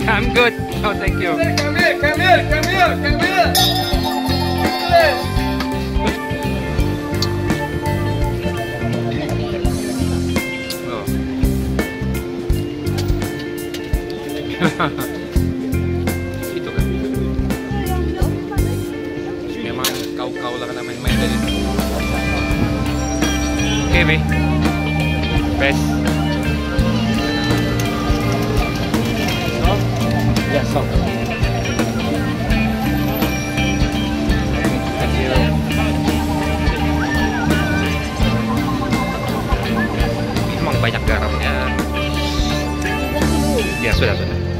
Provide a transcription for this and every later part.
I'm good. Oh, thank you. Come here, come here, come here, come here. Itu kan. Memang kau-kau lah kena main-main dari. Okay, Be. Best. Yes, so. Thank you. Memang banyak garamnya. Ya, sudah.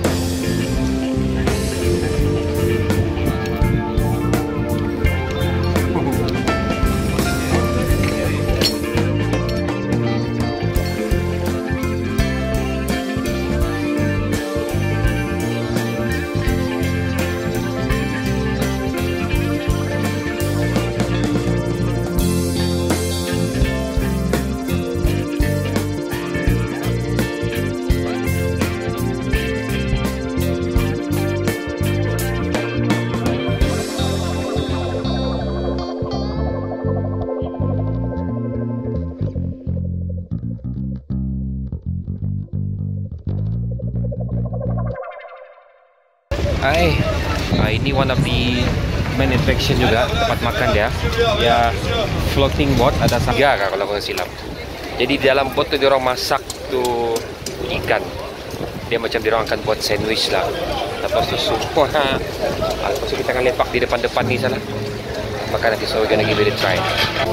Hai, ini one of the main attraction juga, tempat makan dia. Ya, floating boat, ada tiga kalau kau silap. Jadi di dalam boat tu dia orang masak tu ikan. Dia macam dia orang akan buat sandwich lah. Lepas tu semua, lepas tu kita akan lepak di depan-depan ni salah. Makan nanti, so we're gonna give it a try.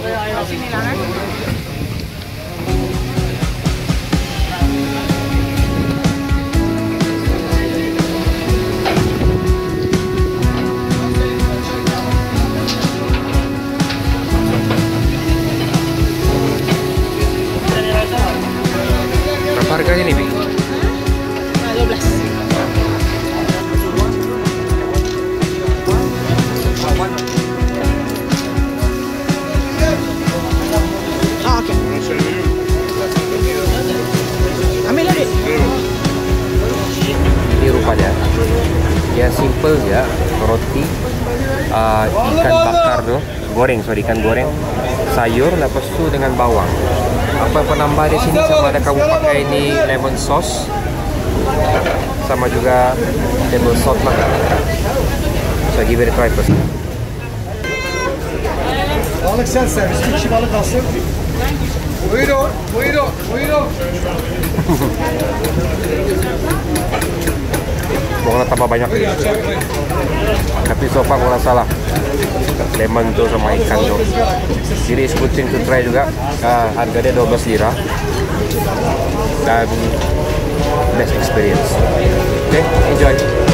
Harganya nih, Bi? 12. Oke. Ambil lagi. Ini rupanya ya simple ya, roti, ikan bakar tuh, ikan goreng, sayur, lepas tu dengan bawang. Apa yang penambah di sini sama ada kamu pakai ini lemon sauce, sama juga table salt lah. So give it a try first. Balık sen servis. 2 kişi balık alsın. Buyurun, buyurun, buyurun. Mau tambah banyak lagi. Tapi so far kalau salah lemon tu sama ikan tu. Jadi it's good thing to try juga. Harga dia 12 lira dan best experience. Okay, enjoy.